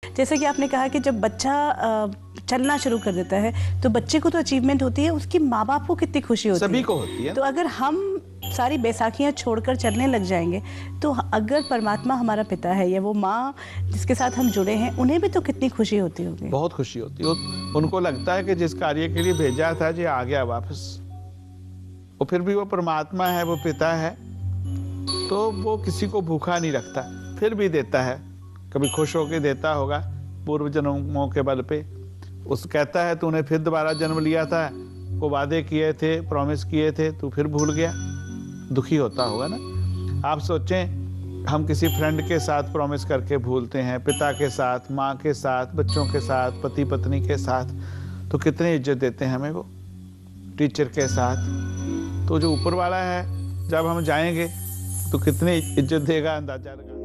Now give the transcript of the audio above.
जैसे कि आपने कहा कि जब बच्चा चलना शुरू कर देता है तो बच्चे को तो अचीवमेंट होती है, उसके माँ बाप को कितनी खुशी होती है। सभी को होती है। तो अगर हम सारी बैसाखियां छोड़कर चलने लग जाएंगे तो अगर परमात्मा हमारा पिता है या वो माँ जिसके साथ हम जुड़े हैं, उन्हें भी तो कितनी खुशी होती होगी। बहुत खुशी होती है। उनको लगता है कि जिस कार्य के लिए भेजा था जी आ गया वापस। और फिर भी वो परमात्मा है, वो पिता है, तो वो किसी को भूखा नहीं रखता, फिर भी देता है। कभी खुश होकर देता होगा पूर्व जन्मों के बल पे। उस कहता है तूने फिर दोबारा जन्म लिया था, वो वादे किए थे, प्रॉमिस किए थे, तू फिर भूल गया। दुखी होता होगा ना। आप सोचें, हम किसी फ्रेंड के साथ प्रॉमिस करके भूलते हैं, पिता के साथ, माँ के साथ, बच्चों के साथ, पति पत्नी के साथ, तो कितनी इज्जत देते हैं हमें वो। टीचर के साथ। तो जो ऊपर वाला है, जब हम जाएंगे तो कितनी इज्जत देगा, अंदाजा लगा।